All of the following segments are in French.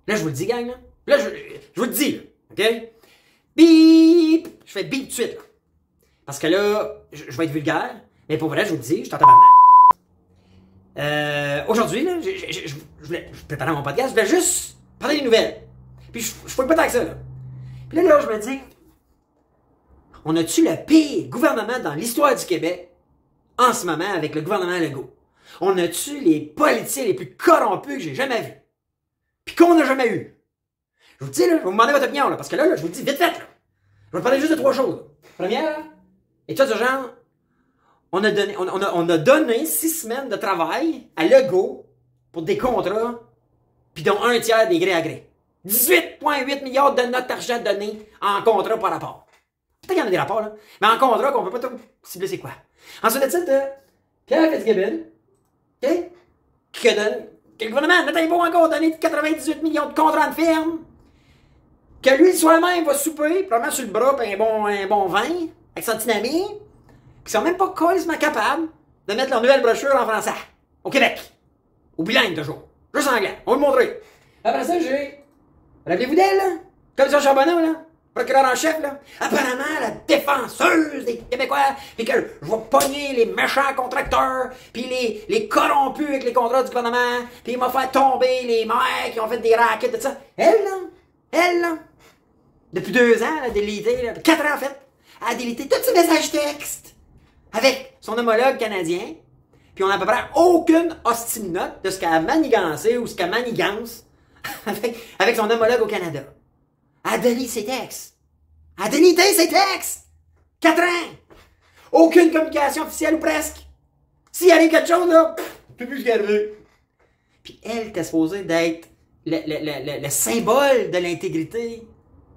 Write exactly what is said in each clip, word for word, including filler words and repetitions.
Là, je vous le dis, gang, là. Là, je, je vous le dis, là. OK? Bip! Je fais bip tout de suite, là. Parce que là, je, je vais être vulgaire, mais pour vrai, je vous le dis, je t'entends maintenant. Euh, aujourd'hui, là, je, je, je, je voulais, je préparais mon podcast, je voulais juste parler des nouvelles. Puis je, je fouille pas tant que ça, là. Puis là, là, je me dis, on a-tu le pire gouvernement dans l'histoire du Québec en ce moment avec le gouvernement Legault? On a-tu les politiciens les plus corrompus que j'ai jamais vus? Puis qu'on n'a jamais eu? Je vous dis, là, je vais vous demander votre opinion, là, parce que là, là, je vous le dis vite fait, là. Je vais vous parler juste de trois choses. Là. Première, état d'urgence, on a donné, on, on, a, on a donné six semaines de travail à Legault pour des contrats, puis dont un tiers des gré à gré. dix-huit virgule huit milliards de notre argent donné en contrat par rapport. Peut-être qu'il y en a des rapports, là. Mais en contrat, qu'on peut pas tout cibler, c'est quoi? Ensuite de ça, de Pierre Fitzgibbon, OK? Qui donne, que le gouvernement n'a pas encore donné quatre-vingt-dix-huit millions de contrats de ferme. Que lui, soi-même, va souper, probablement sur le bras, puis un bon, un bon vin, avec son petit ami. Puis ils sont même pas carrément capables de mettre leur nouvelle brochure en français. Au Québec. Au bilingue, toujours. Juste en anglais. On va vous montrer. Après ça, j'ai... Rappelez-vous d'elle, là? Commission Charbonneau, là? Procureur en chef, là? Apparemment, la défenseuse des Québécois, puis que je vais pogner les méchants contracteurs, puis les, les corrompus avec les contrats du gouvernement, puis il m'a fait tomber les maires qui ont fait des rackets, tout ça. Elle, là? Elle, là? Depuis deux ans, elle a délité, là, quatre ans en fait, elle a délité tous ses messages textes avec son homologue canadien, puis on n'a à peu près aucune hostile note de ce qu'elle a manigancé ou ce qu'elle manigance avec, avec son homologue au Canada. Elle a délité ses textes. Elle a délité ses textes! Quatre ans! Aucune communication officielle ou presque. S'il arrive quelque chose, là, pff, plus plus qu'arriver. Puis elle était supposée d'être le, le, le, le symbole de l'intégrité.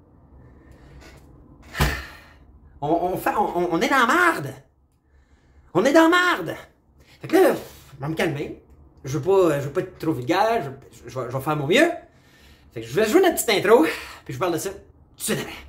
On, on, fait, on, on est dans la marde. On est dans la marde. Fait que là, je vais me calmer. Je veux pas, je veux pas être trop vulgaire. Je, je, vais, je vais faire mon mieux. Fait que je vais jouer notre petite intro. Puis je parle de ça tout de suite après.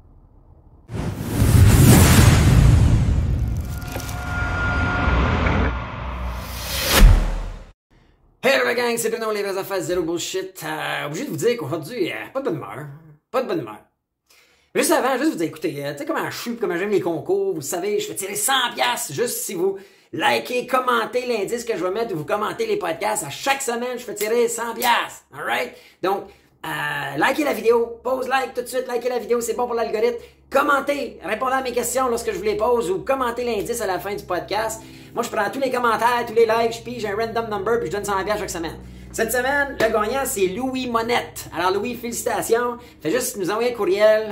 Hello la gang, c'est Bruno, les vraies affaires, zéro bullshit. Euh, obligé de vous dire qu'aujourd'hui, euh, pas de bonne humeur. Pas de bonne humeur. Juste avant, juste vous dire, écoutez, euh, tu sais comment je suis, comment j'aime les concours, vous savez, je fais tirer cent piastres juste si vous likez, commentez l'indice que je vais mettre ou vous commentez les podcasts. À chaque semaine, je fais tirer cent piastres. Alright? Donc, euh, likez la vidéo, pose like tout de suite, likez la vidéo, c'est bon pour l'algorithme. Commentez, répondez à mes questions lorsque je vous les pose ou commentez l'indice à la fin du podcast. Moi, je prends tous les commentaires, tous les likes, je pige un random number puis je donne cent piastres chaque semaine. Cette semaine, le gagnant, c'est Louis Monette. Alors, Louis, félicitations. Fais juste nous envoyer un courriel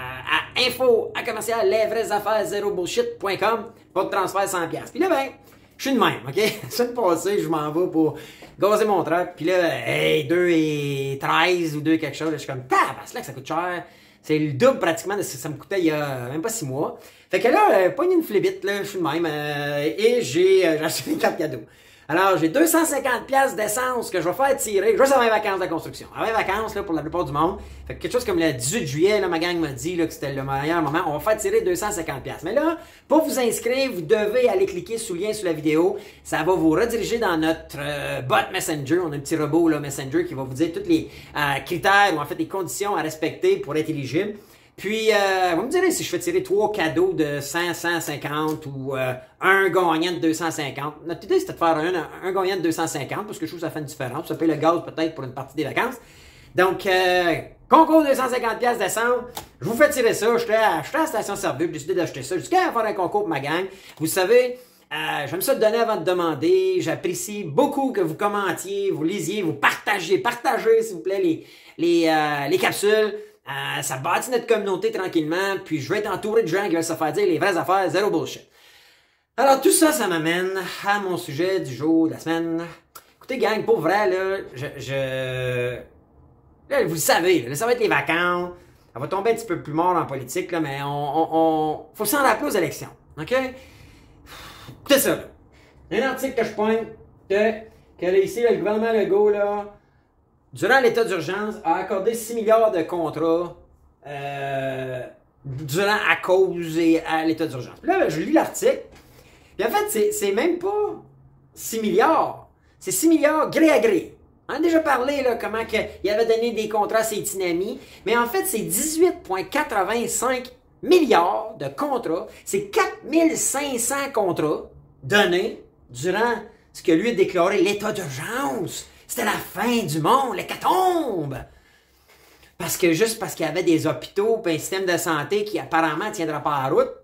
à, à info à commercial les vraies affaires zéro bullshit point com pour te transférer cent piastres. Puis là, ben, je suis de même, OK? La semaine passée, je m'en vais pour gazer mon truck. Puis là, hey, deux et treize ou deux quelque chose. Là, je suis comme, tabasse, là que ça coûte cher. C'est le double pratiquement de ce que ça me coûtait il y a même pas six mois. Fait que là, euh, pogne une flébite, là, je suis de même. Euh, et j'ai euh, acheté une carte cadeau. Alors, j'ai deux cent cinquante piastres d'essence que je vais faire tirer juste avant les vacances de construction. Avant les vacances, là, pour la plupart du monde. Fait que quelque chose comme le dix-huit juillet, là, ma gang m'a dit, là, que c'était le meilleur moment. On va faire tirer deux cent cinquante piastres. Mais là, pour vous inscrire, vous devez aller cliquer sur le lien sous la vidéo. Ça va vous rediriger dans notre euh, bot Messenger. On a un petit robot, là, Messenger, qui va vous dire tous les euh, critères ou en fait les conditions à respecter pour être éligible. Puis, euh, vous me direz si je fais tirer trois cadeaux de cent, cent cinquante ou euh, un gagnant de deux cent cinquante. Notre idée, c'était de faire un, un gagnant de deux cent cinquante parce que je trouve que ça fait une différence. Ça paye le gaz peut-être pour une partie des vacances. Donc, euh, concours deux cent cinquante piastres d'essence. Je vous fais tirer ça. J'étais à, j'étais à la station-service, j'ai décidé d'acheter ça jusqu'à faire un concours pour ma gang. Vous savez, euh, j'aime ça de donner avant de demander. J'apprécie beaucoup que vous commentiez, vous lisiez, vous partagiez. Partagez, s'il vous plaît, les, les, euh, les capsules. Euh, ça bâtit notre communauté tranquillement, puis je vais être entouré de gens qui veulent se faire dire les vraies affaires, zéro bullshit. Alors tout ça, ça m'amène à mon sujet du jour, de la semaine. Écoutez gang, pour vrai, là, je... je... Là, vous le savez, là, ça va être les vacances, ça va tomber un petit peu plus mort en politique, là, mais on, on, on... faut s'en rappeler aux élections, ok? C'est ça, là. Un article que je pointe, que, que là, ici, là, le gouvernement Legault, là, durant l'état d'urgence, a accordé six milliards de contrats euh, durant, à cause et à l'état d'urgence. Puis là, je lis l'article. Puis en fait, c'est même pas six milliards. C'est six milliards gré à gré. On a déjà parlé, là, comment que il avait donné des contrats à ses petits amis. Mais en fait, c'est dix-huit virgule quatre-vingt-cinq milliards de contrats. C'est quatre mille cinq cents contrats donnés durant ce que lui a déclaré l'état d'urgence. C'était la fin du monde, l'hécatombe. Parce que juste parce qu'il y avait des hôpitaux et un système de santé qui apparemment ne tiendra pas à la route.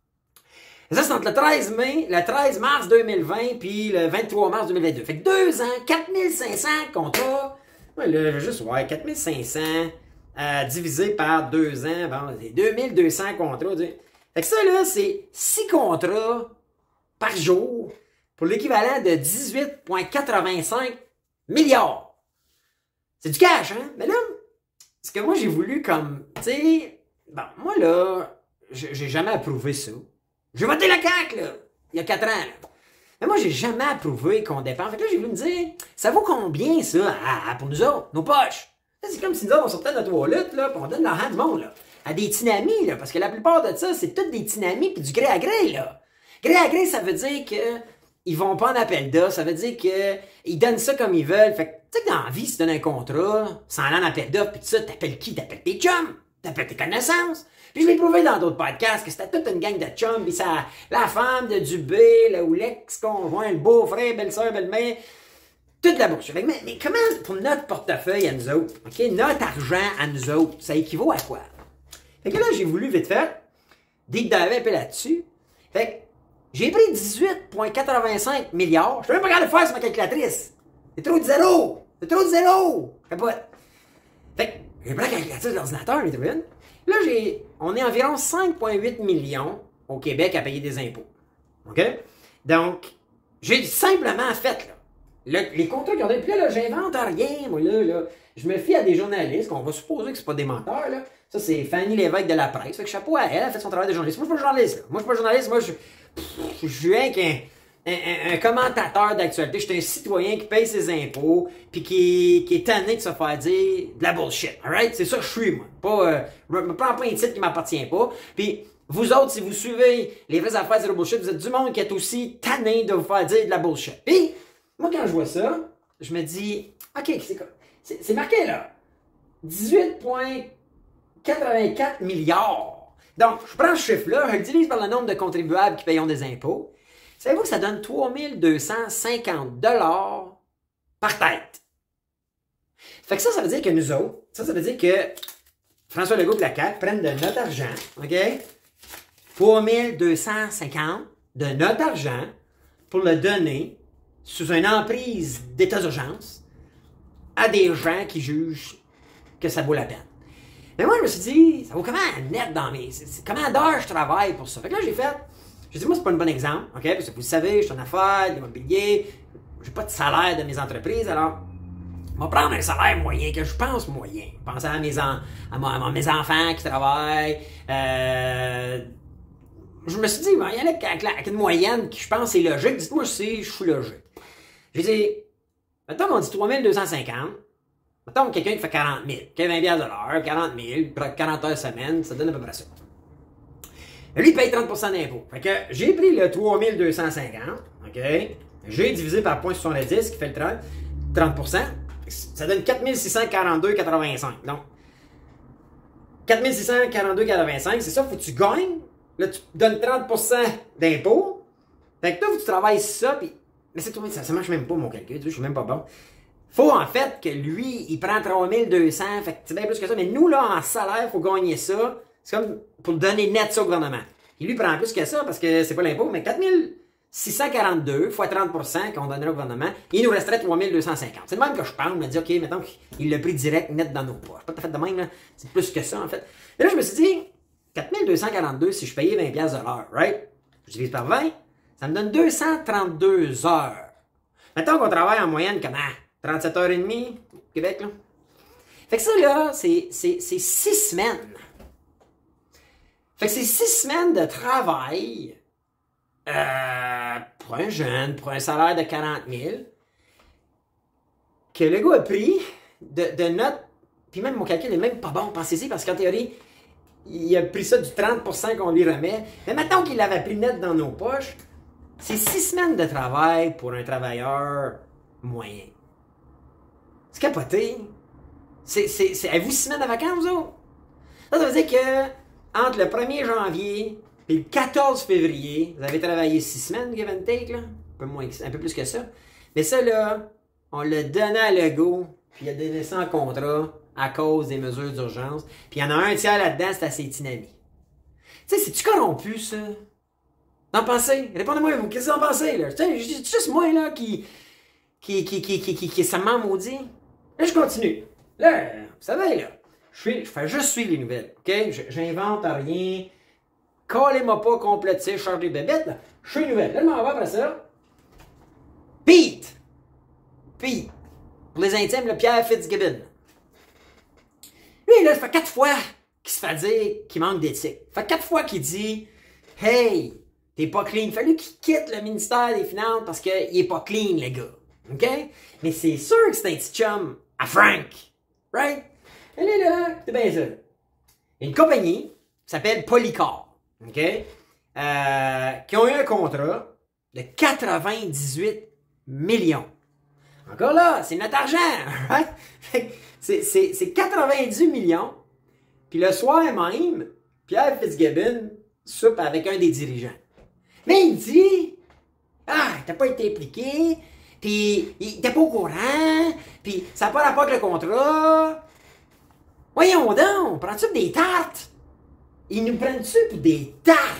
Ça, c'est entre le treize mai, le treize mars deux mille vingt puis le vingt-trois mars deux mille vingt-deux. Fait que deux ans, quatre mille cinq cents contrats. Ouais, là, juste, ouais, quatre mille cinq cents euh, divisé par deux ans, bon, c'est deux mille deux cents contrats. Fait que ça, là, c'est six contrats par jour pour l'équivalent de dix-huit virgule quatre-vingt-cinq milliards. C'est du cash, hein? Mais là, ce que moi, j'ai voulu comme, tu sais, bon, moi, là, j'ai jamais approuvé ça. J'ai voté la C A Q, là, il y a quatre ans. Là. Mais moi, j'ai jamais approuvé qu'on dépense. Fait que là, j'ai voulu me dire, ça vaut combien, ça, à, pour nous autres, nos poches? C'est comme si nous autres, on sortait de notre toilette, là, puis on donne l'argent du monde, là. À des tinamis, là, parce que la plupart de ça, c'est toutes des tinamis puis du gré à gré, là. Gré à gré, ça veut dire que ils vont pas en appel d'offres, ça veut dire que ils donnent ça comme ils veulent. Fait que, tu sais que dans la vie, si tu donnes un contrat, sans aller en appel d'offres, puis tout ça, t'appelles qui? T'appelles tes chums, t'appelles tes connaissances. Puis je l'ai prouvé dans d'autres podcasts que c'était toute une gang de chums, puis ça, la femme de Dubé, là, ou l'ex-conjoint, le beau-frère, belle-sœur, belle-mère, toute la bourse. Mais, mais comment, pour notre portefeuille à nous autres, ok, notre argent à nous autres, ça équivaut à quoi? Fait que là, j'ai voulu vite faire, deep diver un peu là-dessus. Fait que j'ai pris dix-huit virgule quatre-vingt-cinq milliards. Je peux même pas regarder le faire sur ma calculatrice. C'est trop de zéro. C'est trop de zéro. Capote. Fait que j'ai pris la calculatrice de l'ordinateur, mais tu vois. Là, j'ai, on est environ cinq virgule huit millions au Québec à payer des impôts. OK? Donc, j'ai simplement fait, là, le, les contrats qu'ils ont donné. Puis là, là j'invente rien, moi, là, là. Je me fie à des journalistes, qu'on va supposer que c'est pas des menteurs, là. Ça, c'est Fanny Lévesque de la presse. Fait que chapeau à elle, elle a fait son travail de journaliste. Moi, je suis pas journaliste, là. Moi, je suis pas journaliste. Moi, je, pff, je suis un, un, un, un commentateur d'actualité. Je suis un citoyen qui paye ses impôts, puis qui, qui est tanné de se faire dire de la bullshit. Alright? C'est ça que je suis, moi. Pas, euh, je me prends pas un titre qui m'appartient pas. Puis, vous autres, si vous suivez les vraies affaires de la bullshit, vous êtes du monde qui est aussi tanné de vous faire dire de la bullshit. Puis, moi, quand je vois ça, je me dis, OK, c'est quoi? C'est marqué, là. dix-huit virgule quatre-vingt-quatre milliards. Donc, je prends ce chiffre-là, je le divise par le nombre de contribuables qui payent des impôts. Savez-vous que ça donne trois mille deux cent cinquante dollars par tête? Fait que ça, ça veut dire que nous autres, ça, ça veut dire que François Legault et la C A Q prennent de notre argent, OK? trois mille deux cent cinquante de notre argent pour le donner sous une emprise d'état d'urgence à des gens qui jugent que ça vaut la peine. Mais moi, je me suis dit, ça vaut comment net dans mes... Comment d'heures je travaille pour ça? Fait que là, j'ai fait... J'ai dit, moi, c'est pas un bon exemple, OK? Parce que vous le savez, je suis en affaires, l'immobilier, j'ai pas de salaire de mes entreprises, alors... Je vais prendre un salaire moyen, que je pense moyen. Penser à mes, en, à, ma, à mes enfants qui travaillent. Euh, je me suis dit, ben, il y en a avec, avec une moyenne qui, je pense, est logique. Dites-moi si je suis logique. J'ai dit, mettons qu'on dit trois mille deux cent cinquante. Mettons quelqu'un qui fait quarante mille, qui a vingt dollars de l'heure, quarante mille, quarante heures semaine, ça donne à peu près ça. Lui, il paye trente pour cent d'impôts. Fait que j'ai pris le trois mille deux cent cinquante, OK? J'ai divisé par zéro virgule soixante-dix, qui fait le trente, trente pour cent. Ça donne quatre mille six cent quarante-deux virgule quatre-vingt-cinq. Donc, quatre mille six cent quarante-deux virgule quatre-vingt-cinq, c'est ça, faut que tu gagnes. Là, tu donnes trente pour cent d'impôts. Fait que toi, faut que tu travailles ça, puis... Mais c'est ça, ça marche même pas, mon calcul, tu sais, je suis même pas bon. Faut, en fait, que lui, il prend trois mille deux cents, fait que c'est bien plus que ça. Mais nous, là, en salaire, faut gagner ça. C'est comme pour donner net ça au gouvernement. Il lui prend plus que ça, parce que c'est pas l'impôt, mais quatre mille six cent quarante-deux fois trente pour cent qu'on donnerait au gouvernement, il nous resterait trois mille deux cent cinquante. C'est le même que je parle, me dit, OK, mettons qu'il l'a pris direct, net dans nos poches. Pas tout à fait de même, là. C'est plus que ça, en fait. Et là, je me suis dit, quatre mille deux cent quarante-deux, si je payais vingt piastres de l'heure, right? Je divise par vingt, ça me donne deux cent trente-deux heures. Mettons qu'on travaille en moyenne comment? trente-sept heures et demie, au Québec, là. Fait que ça, là, c'est six semaines. Fait que c'est six semaines de travail euh, pour un jeune, pour un salaire de quarante mille, que le gars a pris de, de notre... Puis même mon calcul n'est même pas bon, pensez-y, parce qu'en théorie, il a pris ça du trente pour cent qu'on lui remet. Mais maintenant qu'il l'avait pris net dans nos poches, c'est six semaines de travail pour un travailleur moyen. C'est capoté. C'est, c'est, c'est, avez-vous six semaines de vacances, vous autres? Ça, ça veut dire que, entre le premier janvier et le quatorze février, vous avez travaillé six semaines, give and take, là? Un peu moins, un peu plus que ça. Mais ça, là, on l'a donné à Legault, puis il a donné ça en contrat à cause des mesures d'urgence. Puis il y en a un tiers là-dedans, c'est à ses petits-amis. Tu sais, c'est-tu corrompu, ça? D'en penser? Répondez-moi, vous, qu'est-ce que vous en pensez, là? C'est juste moi, là, qui... qui, qui, qui, qui, qui, qui est salement maudit. Là, je continue. Là, vous savez, là, je, suis, je fais juste suivre les nouvelles, OK? J'invente rien. Collez-moi pas compléter, charge des bébêtes, là. Je suis nouvelle. Là, je m'en vais après ça. Pete! Pete. Pour les intimes, le Pierre Fitzgibbon. Lui, là, ça fait quatre fois qu'il se fait dire qu'il manque d'éthique. Ça fait quatre fois qu'il dit « Hey, t'es pas clean. » Il fallu qu'il quitte le ministère des Finances parce qu'il est pas clean, les gars. OK? Mais c'est sûr que c'est un petit chum à Frank. Right? Elle est là, c'est bien ça. Une compagnie qui s'appelle Polycar. OK? Euh, qui ont eu un contrat de quatre-vingt-dix-huit millions. Encore là, c'est notre argent. Right? C'est quatre-vingt-dix millions. Puis le soir même, Pierre Fitzgibbon soupe avec un des dirigeants. Mais il dit « Ah, t'as pas été impliqué, puis t'es pas au courant, puis ça n'a pas rapport avec le contrat. Voyons donc, prends-tu des tartes? Ils nous prennent-tu pour des tartes? »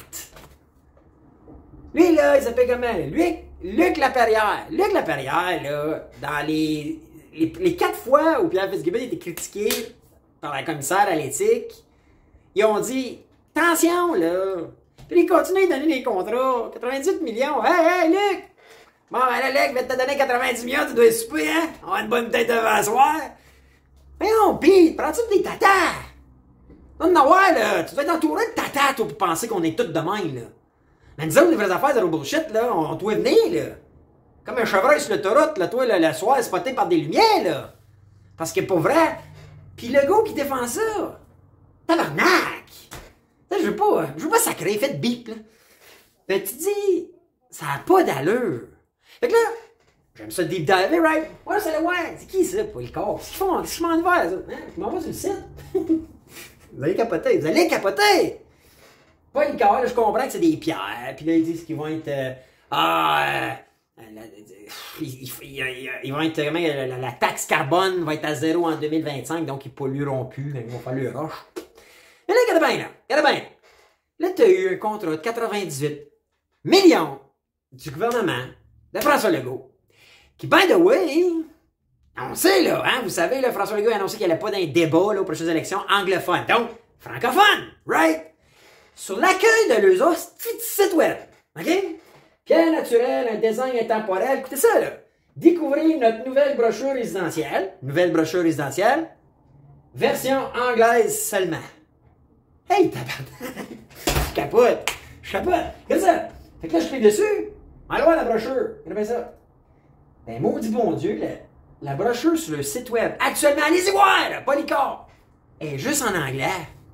Lui, là, il s'appelle comment? Luc, Luc Laperrière. Luc Laperrière, là, dans les, les, les quatre fois où Pierre Fitzgibbon a été critiqué par la commissaire à l'éthique, ils ont dit « Attention, là! » Puis ils continuent de donner des contrats. quatre-vingt-dix millions. « Hey, hey, Luc! Bon, ben là, Luc, je vais te donner quatre-vingt-dix millions, tu dois souper, hein? On a une bonne tête de soir. » Mais non, Pete, prends-tu des tatas? Non, non, ouais, là, tu dois être entouré de tatas, toi, pour penser qu'on est tous de même, là. Mais nous autres, les vraies affaires de bullshit, là, on, on doit venir, là. Comme un chevreuil sur l'autoroute, là, toi, là, le soir, spoté par des lumières, là. Parce que, pour vrai, pis le gars qui défend ça, tabarnak! Je veux pas, je veux pas sacrer, faites bip, là. Ben, tu dis, ça a pas d'allure. Fait que là, j'aime ça deep dive, right? Ouais, c'est le ouais. C'est qui ça, pour le corps? Qu'est-ce qu'ils font? Qu'est-ce qu'ils font en hiver, ça? Hein? Je m'en vais sur le site. Vous allez capoter, vous allez capoter! Pas le corps, là, je comprends que c'est des pierres, puis là, ils disent qu'ils vont être, euh, ah, euh, la, ils, ils, ils, ils vont être, comment, la, la, la taxe carbone va être à zéro en deux mille vingt-cinq, donc ils pollueront plus, donc ils vont faire le roche. Mais là, regarde bien, là. Regarde bien. Là, tu as eu un contrat de quatre-vingt-dix-huit millions du gouvernement de François Legault. Qui, by the way, on sait, là, hein, vous savez, là, François Legault a annoncé qu'il n'allait pas d'un débat, là, aux prochaines élections anglophones. Donc, francophone, right? Sur l'accueil de leurs hosties de site web. OK? Pierre naturel, un design intemporel. Écoutez ça, là. Découvrez notre nouvelle brochure résidentielle. Nouvelle brochure résidentielle. Version anglaise seulement. Hey, tabarnak! Je capote! Je capote! Qu'est-ce que ça? Fait que là, je clique dessus. Allez voir la brochure. Regardez ça. Ben, maudit bon Dieu, la, la brochure sur le site web, actuellement, allez-y voir, là, Polycar, est juste en anglais.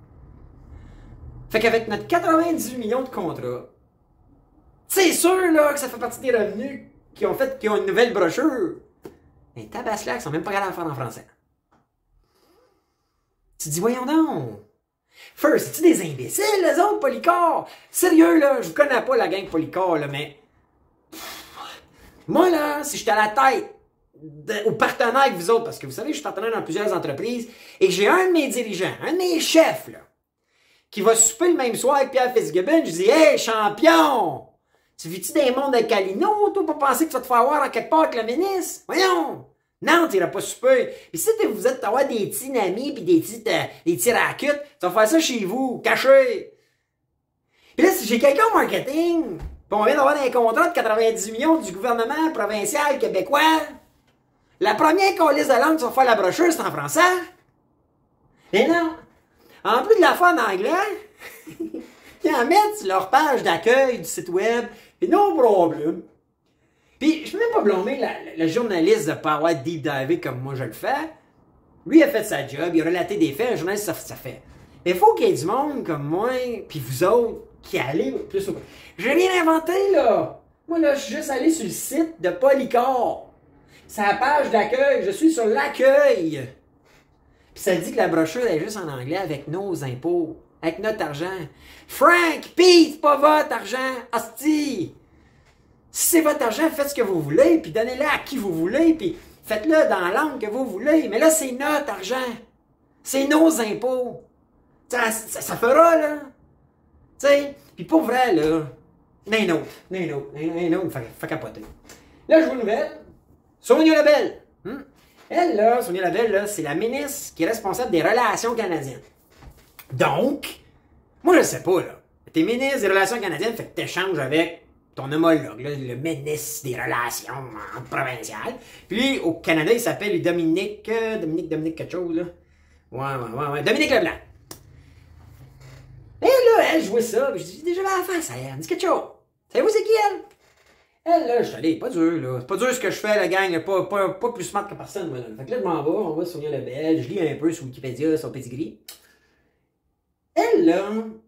Fait qu'avec notre quatre-vingt-dix-huit millions de contrats, c'est sûr, là, que ça fait partie des revenus qui ont fait, qui ont une nouvelle brochure. Mais tabaslac, ils sont même pas capables de faire en français. Tu te dis, voyons donc. First, c'est-tu des imbéciles, les autres, Polycar? Sérieux, là, je vous connais pas la gang Polycar, là, mais... Moi, là, si j'étais à la tête de, au partenaire avec vous autres, parce que vous savez, je suis partenaire dans plusieurs entreprises, et que j'ai un de mes dirigeants, un de mes chefs, là, qui va souper le même soir avec Pierre Fitzgibbon, je dis, hey, champion! Tu vis-tu des mondes de Calino, toi, pour penser que tu vas te faire voir en quelque part avec le ministre? Voyons! Non, tu n'iras pas souper. Puis si vous êtes avoir des petits amis puis des petits, euh, des petits racutes, tu vas faire ça chez vous, caché. Puis là, si j'ai quelqu'un au marketing, puis on vient d'avoir un contrat de quatre-vingt-dix millions du gouvernement provincial québécois, la première qu'on lise de langue, tu vas faire la brochure, c'est en français. Mais non. En plus de la faire en anglais, ils en mettent sur leur page d'accueil du site web, et non problème. Puis, je peux même pas blâmer le journaliste de pas avoir deep divé comme moi je le fais. Lui, il a fait sa job, il a relaté des faits, un journaliste, ça, ça fait. Mais il faut qu'il y ait du monde comme moi, puis vous autres, qui allez plus au... J'ai rien inventé, là! Moi, là, je suis juste allé sur le site de Polycar. C'est la page d'accueil. Je suis sur l'accueil. Puis ça dit que la brochure est juste en anglais avec nos impôts, avec notre argent. Frank, Pete, c'est pas votre argent. Hostie. Si c'est votre argent, faites ce que vous voulez, puis donnez-le à qui vous voulez, puis faites-le dans la langue que vous voulez. Mais là, c'est notre argent. C'est nos impôts. Ça, ça, ça fera, là. Tu sais, puis pour vrai, là, n'un autre, n'un autre, n'un autre, fait, fait capoter. Là, je vois une nouvelle. Sonia Lebel. Hmm? Elle, là, Sonia Lebel, là, c'est la ministre qui est responsable des Relations canadiennes. Donc, moi, je sais pas, là. T'es ministre des Relations canadiennes, fait que t'échanges avec ton homologue, là, le ministre des Relations provinciales. Puis, au Canada, il s'appelle Dominique, euh, Dominique, Dominique quelque chose, là. Ouais, ouais, ouais, ouais, Dominique Leblanc. Et là, elle jouait ça, puis je dis, j'ai déjà vu la face à elle, dis quelque chose. Savez-vous c'est qui, elle? Elle, là, je suis allé, pas dur, là. C'est pas dur ce que je fais, la gang, là. Pas, pas, pas plus smart que personne, moi, là. Fait que là, je m'en vais, on va sur Sonia Lebel, je lis un peu sur Wikipédia, son pedigree. Elle, là,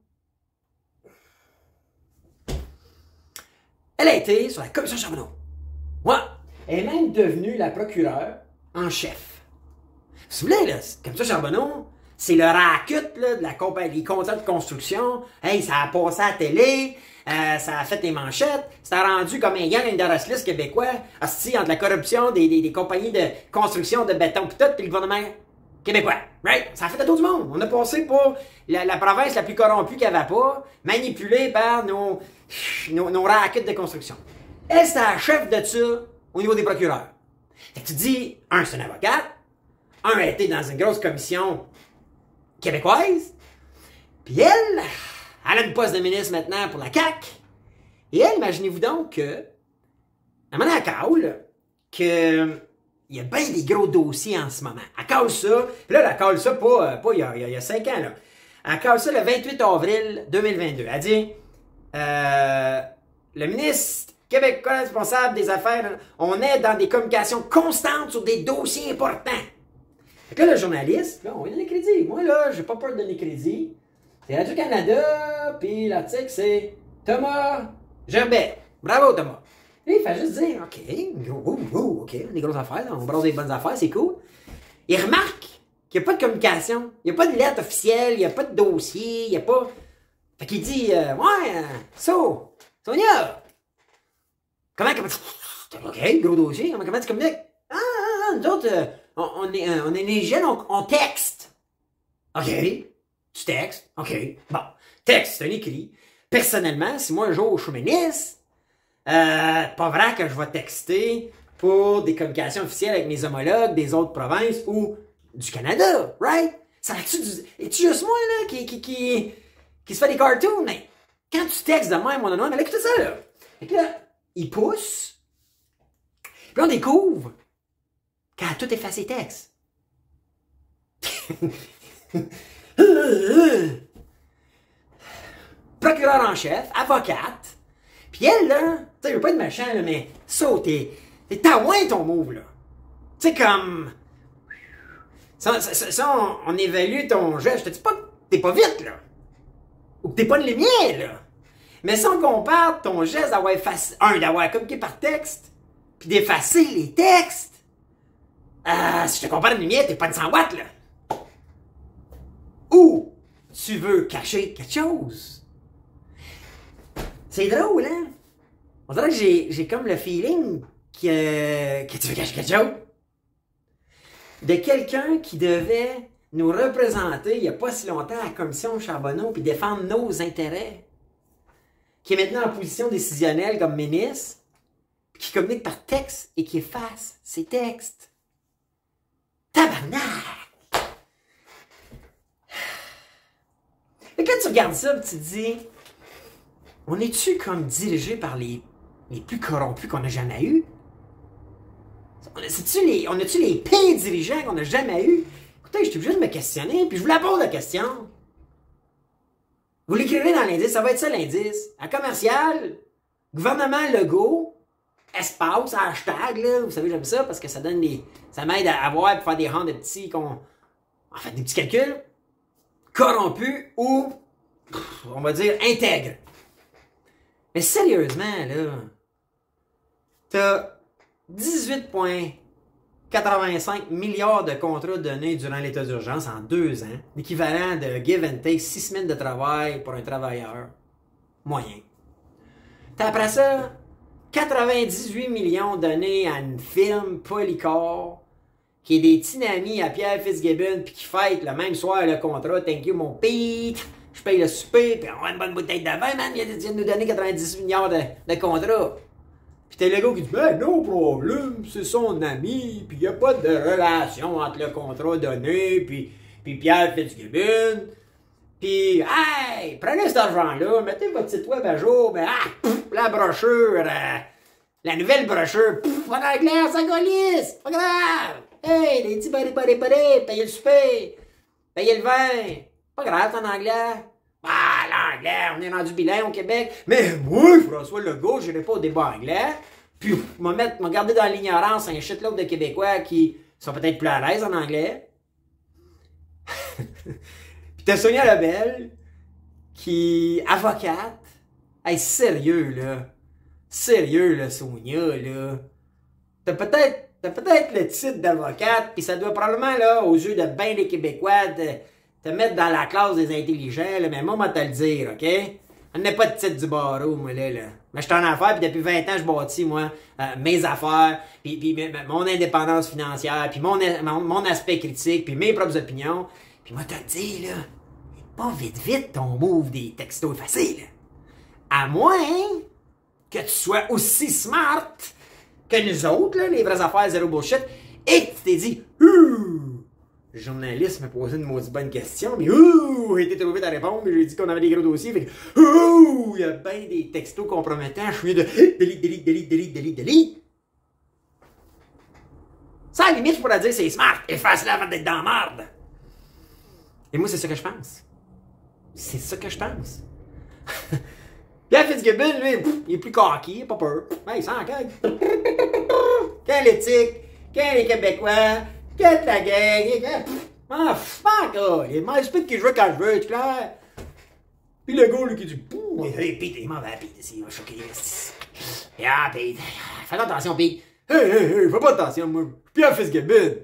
elle a été sur la commission Charbonneau. Ouais. Elle est même devenue la procureure en chef. Vous vous souvenez, là, la commission Charbonneau, c'est le racket, là, de la compagnie, les contrats de construction. Hey, ça a passé à la télé, euh, ça a fait les manchettes, ça a rendu comme un gang d'Horaclis québécois, hostie, entre la corruption des, des, des compagnies de construction de béton pis tout, pis le gouvernement québécois, right? Ça a fait le tour du monde. On a passé pour la, la province la plus corrompue qu'il n'y avait pas, manipulée par nos, nos, nos rackets de construction. Elle, c'est la chef de ça au niveau des procureurs. Fait que tu dis, un, c'est un avocat, un a été dans une grosse commission québécoise, puis elle, elle a une poste de ministre maintenant pour la C A Q. Et elle, imaginez-vous donc que, à un moment donné, elle cale, que il y a bien des gros dossiers en ce moment. Elle cale ça, puis là, elle cale ça pas, pas il, y a, il y a cinq ans, là. Elle cale ça le vingt-huit avril deux mille vingt-deux. Elle dit, euh, le ministre québécois responsable des affaires, on est dans des communications constantes sur des dossiers importants. Fait que là, le journaliste, là, on lui donne les crédits. Moi, là, j'ai pas peur de donner les crédits. C'est Radio-Canada, puis l'article, c'est Thomas Gerbet. Bravo, Thomas. Là, il fait juste dire, OK, oh, oh, OK, des grosses affaires, on brasse des bonnes affaires, c'est cool. Il remarque qu'il n'y a pas de communication, il n'y a pas de lettre officielle, il n'y a pas de dossier, il n'y a pas... Fait qu'il dit, euh, ouais, euh, so, Sonia, comment... OK, gros dossier, comment, comment tu communiques? Ah, ah, ah, nous autres, euh, on, on, est, euh, on est des jeunes, on, on texte. OK, tu textes, OK, bon, texte, c'est un écrit. Personnellement, si moi un jour je suis ministre, euh, pas vrai que je vais texter pour des communications officielles avec mes homologues des autres provinces ou du Canada, right? Ça va-tu du... Es-tu juste moi, là, qui, qui, qui, qui se fait des cartoons? Mais quand tu textes de même, mon nom, mais là, écoutez ça, là. Fait que là, il pousse. Puis on découvre qu'elle a tout effacé texte. Procureur en chef, avocate. Puis elle, là, tu sais, je veux pas être méchant, là, mais ça, t'es, t'es taouin ton move, là. Tu sais, comme... Ça, ça, ça on, on évalue ton geste. Je te dis pas que t'es pas vite, là. Ou que t'es pas de lumière, là. Mais si on compare ton geste d'avoir effacé... Un, d'avoir communiqué par texte, puis d'effacer les textes, euh, si je te compare une lumière, t'es pas de cent watts, là. Ou tu veux cacher quelque chose. C'est drôle, hein? On dirait que j'ai, j'ai comme le feeling que, que tu veux cacher quelque chose. De quelqu'un qui devait nous représenter il n'y a pas si longtemps à la commission Charbonneau puis défendre nos intérêts. Qui est maintenant en position décisionnelle comme ministre, qui communique par texte et qui efface ses textes. Tabarnak! Et quand tu regardes ça, tu te dis, on est-tu comme dirigé par les, les plus corrompus qu'on a jamais eu? On a-tu les, on a-tu les pires dirigeants qu'on a jamais eu? Écoutez, je suis obligé de me questionner, puis je vous la pose la question. Vous l'écrivez dans l'indice, ça va être ça l'indice. À commercial, gouvernement Legault, espace, hashtag, là, vous savez, j'aime ça parce que ça donne des. Ça m'aide à avoir pour faire des rangs de petits. Qu'on, en fait, des petits calculs. Corrompus ou, on va dire, intègre. Mais sérieusement, là, t'as dix-huit virgule quatre-vingt-cinq milliards de contrats donnés durant l'état d'urgence en deux ans, l'équivalent de give and take six semaines de travail pour un travailleur moyen. T'as après ça, quatre-vingt-dix-huit millions donnés à une firme Polycor, qui est des tinamis à Pierre Fitzgibbon, puis qui fête le même soir le contrat. Thank you, mon Pete. Je paye le souper, puis on a une bonne bouteille de vin, man. Il vient de nous donner quatre-vingt-dix milliards de, de contrats. Puis t'as le gars qui dit, ben non problème, c'est son ami, puis il n'y a pas de relation entre le contrat donné, puis, puis Pierre Fitzgibbon. Puis, hey, prenez cet argent-là, mettez votre site web à jour, ben, ah, pff, la brochure, euh, la nouvelle brochure, pff, en anglais, ça golisse, pas grave. Hey, les petits bari bari bari, payez le souper, payez le vin, pas grave, c'est en anglais. Ah, l'anglais, on est rendu bilingue au Québec. Mais moi, François Legault, je n'irai pas au débat anglais. Puis, je vais mettre, me garder dans l'ignorance un shitload de Québécois qui sont peut-être plus à l'aise en anglais. Puis, t'as Sonia Lebel, qui, avocate. Hey, sérieux, là. Sérieux, là, Sonia, là. T'as peut-être, t'as peut-être le titre d'avocate, puis ça doit probablement, là, aux yeux de bien des Québécois, de, te mettre dans la classe des intelligents, là, mais moi, moi, te le dire, OK? On n'a pas de titre du barreau, moi, là, là. Mais je suis en affaires, puis depuis vingt ans, je bâtis, moi, euh, mes affaires, puis, puis mon indépendance financière, puis mon, mon, mon aspect critique, puis mes propres opinions. Puis moi, te le dire, là, pas vite, vite ton move des textos faciles. À moins que tu sois aussi smart que nous autres, là, les vraies affaires zéro bullshit, et que tu t'es dit, ouh! Le journaliste m'a posé une maudite bonne question, mais ouh, j'ai été trop vite à répondre, mais j'ai dit qu'on avait des gros dossiers, fait que ouh, il y a bien des textos compromettants, je suis de delete, delete, delete, delete, delete, delete. Ça, à la limite, je pourrais dire c'est smart, efface-le avant d'être dans la merde. Et moi, c'est ça que je pense. C'est ça que je pense. Pierre Fitzgibbon, lui, pff, il est plus cocky, il n'a pas peur. Ben, il s'en caille. Quelle éthique, quel les Québécois, quelle la gang, ah, fuck, oh, il m'a expliqué qu'il joue quand je veux, tu clair? Puis le gars, lui, qui dit, pouh, hey, Pete, il m'en va, Pete, il va choquer. Ah, Pete, fais attention, Pete. Hey, hey, hey, fais pas attention, moi. Pierre Fitzgibbon.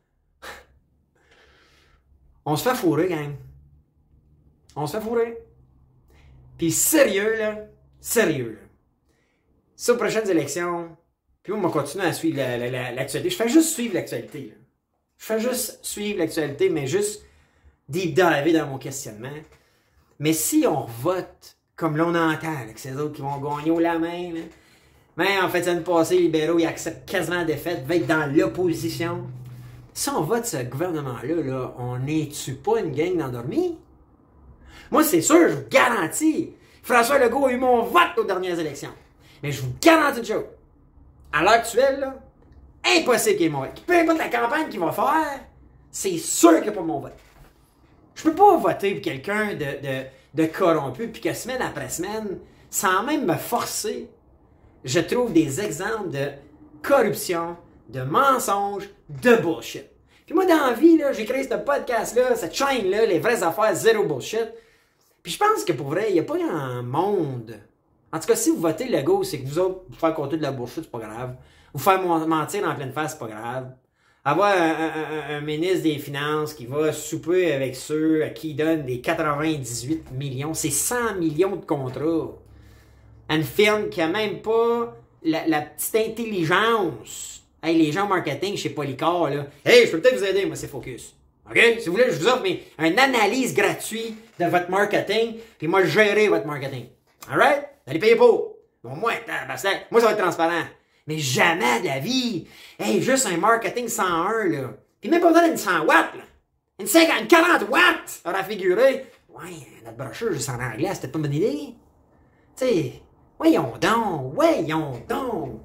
On se fait fourrer, gang. On se fait fourrer. Puis sérieux, là, sérieux, là. Sur les prochaines élections, puis moi, on va continuer à suivre l'actualité. Je fais juste suivre l'actualité, là. Je fais juste suivre l'actualité, mais juste deep diver dans mon questionnement. Mais si on vote comme l'on entend, là, que c'est eux autres qui vont gagner au la main, là, mais en fait, ça nous passé, les libéraux, ils acceptent quasiment la défaite, vont être dans l'opposition. Si on vote ce gouvernement-là, là, on n'est-tu pas une gang d'endormis? Moi, c'est sûr, je vous garantis. François Legault a eu mon vote aux dernières élections. Mais je vous garantis une chose. À l'heure actuelle, là, impossible qu'il y ait mon vote. Peu importe la campagne qu'il va faire, c'est sûr qu'il n'y a pas mon vote. Je peux pas voter pour quelqu'un de, de, de corrompu, puis que semaine après semaine, sans même me forcer, je trouve des exemples de corruption, de mensonges, de bullshit. Puis moi, dans la vie, j'ai créé ce podcast-là, cette chaîne-là, les vraies affaires, zéro bullshit. Puis je pense que pour vrai, il n'y a pas un monde. En tout cas, si vous votez Legault, c'est que vous autres, vous faire compter de la bullshit, c'est pas grave. Vous faire mentir en pleine face, c'est pas grave. Avoir un, un, un, un ministre des Finances qui va souper avec ceux à qui il donne des quatre-vingt-dix-huit millions, c'est cent millions de contrats. Une firme qui a même pas la, la petite intelligence. Hey, les gens marketing chez Polycor, là. Hey, je peux peut-être vous aider, moi, c'est Focus. OK? Si vous voulez, je vous offre mais, une analyse gratuite de votre marketing, puis moi, je gérer votre marketing. Alright? Vous allez payer pour. Bon, moi, ben, moi, ça va être transparent. Mais jamais de la vie. Hey, juste un marketing cent un, là. Puis même pas besoin d'une cent watts, là. Une cinquante, quarante watts, aura figuré. Ouais, notre brochure juste en anglais, c'était pas une bonne idée. Tu sais, voyons donc, voyons donc.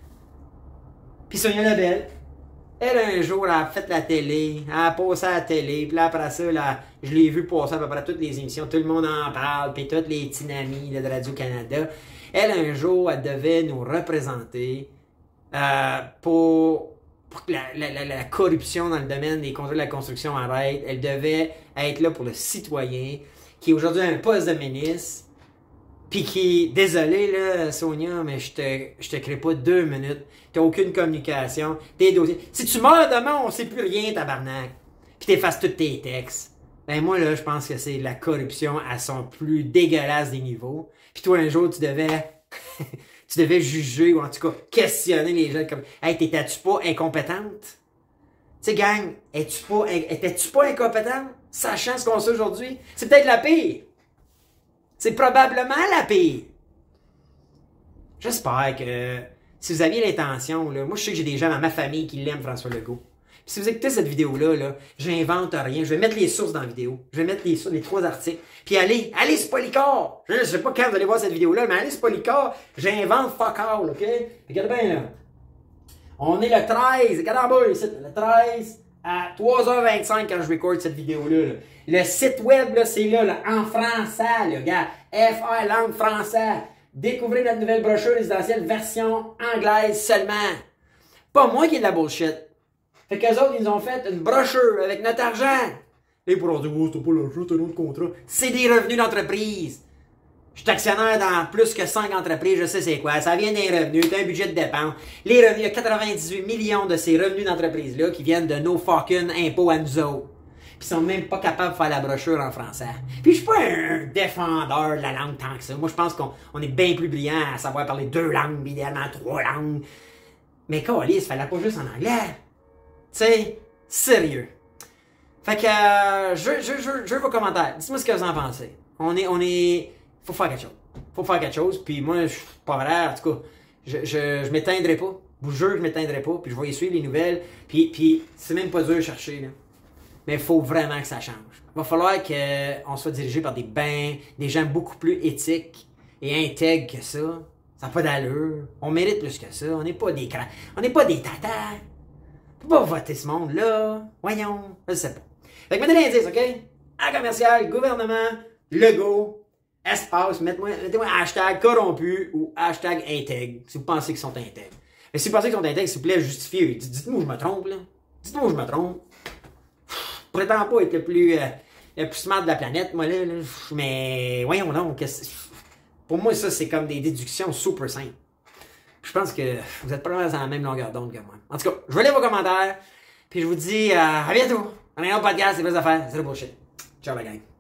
Puis Sonia Lebel, elle, un jour, elle a fait la télé, elle a passé à la télé, puis là, après ça, là, je l'ai vu passer à peu près toutes les émissions, tout le monde en parle, puis toutes les tinamis de Radio-Canada. Elle, un jour, elle devait nous représenter euh, pour, pour que la, la, la, la corruption dans le domaine des contrats de la construction arrête. Elle devait être là pour le citoyen, qui aujourd'hui a un poste de ministre, Pis qui, désolé là, Sonia, mais je te, je te crée pas deux minutes. T'as aucune communication. Tes dossiers. Si tu meurs demain, on sait plus rien, tabarnak. Pis t'effaces tous tes textes. Ben moi là, je pense que c'est la corruption à son plus dégueulasse des niveaux. Pis toi un jour, tu devais, tu devais juger ou en tout cas questionner les gens comme, hey, t'étais-tu pas incompétente? Tu sais, gang, es-tu pas, étais-tu pas incompétente? Sachant ce qu'on sait aujourd'hui, c'est peut-être la pire. C'est probablement la pire. J'espère que si vous aviez l'intention, là, moi je sais que j'ai des gens dans ma famille qui l'aiment, François Legault. Puis si vous écoutez cette vidéo-là, là, j'invente rien. Je vais mettre les sources dans la vidéo. Je vais mettre les, les trois articles. Puis allez, allez sur Polycar. Je, je sais pas quand vous allez voir cette vidéo-là, mais allez sur Polycar. J'invente fuck all, OK? Regardez bien là. On est le treize, regardez en bas ici, le treize à trois heures vingt-cinq quand je record cette vidéo-là. Là. Le site web, là, c'est là, là, en français, là, gars. F R langue français. Découvrez notre nouvelle brochure résidentielle version anglaise seulement. Pas moi qui ai de la bullshit. Fait qu'eux autres, ils nous ont fait une brochure avec notre argent. Et pour leur dire, oh, c'est pas l'argent, c'est un autre contrat. C'est des revenus d'entreprise. Je suis actionnaire dans plus que cinq entreprises, je sais c'est quoi. Ça vient des revenus, t'as un budget de dépenses. Les revenus, il y a quatre-vingt-dix-huit millions de ces revenus d'entreprise-là qui viennent de nos fucking impôts à nous autres. Puis ils sont même pas capables de faire la brochure en français. Puis je suis pas un défendeur de la langue tant que ça. Moi, je pense qu'on on est bien plus brillant à savoir parler deux langues, idéalement trois langues. Mais câlisse, il fallait pas juste en anglais. Tu sais, sérieux. Fait que, euh, je, je, je, je veux vos commentaires. Dites-moi ce que vous en pensez. On est, on est, faut faire quelque chose. Faut faire quelque chose, puis moi, je suis pas vrai, en tout cas, je, je, je m'éteindrai pas. Je vous jure que je m'éteindrai pas, puis je vais y suivre les nouvelles, puis, puis c'est même pas dur de chercher, là. Mais il faut vraiment que ça change. Il va falloir qu'on soit dirigé par des bains, des gens beaucoup plus éthiques et intègres que ça. Ça n'a pas d'allure. On mérite plus que ça. On n'est pas des crans. On n'est pas des tatas. On peut pas voter ce monde-là. Voyons. Je sais pas. Fait que mettez l'indice, OK? À commercial, gouvernement, Legault, espace, mettez-moi mettez-moi hashtag corrompu ou hashtag intègre, si vous pensez qu'ils sont intègres. Mais si vous pensez qu'ils sont intègres, s'il vous plaît, justifiez. Dites-moi où je me trompe, là. Dites-moi où je me trompe. Je prétends pas être le plus, euh, le plus smart de la planète, moi, là. là. Mais voyons donc. Pour moi, ça, c'est comme des déductions super simples. Je pense que vous êtes probablement dans la même longueur d'onde que moi. En tout cas, je vais lire vos commentaires. Puis je vous dis euh, à bientôt. Dans un autre podcast, c'est plus à faire. C'est le bullshit. Ciao la gang.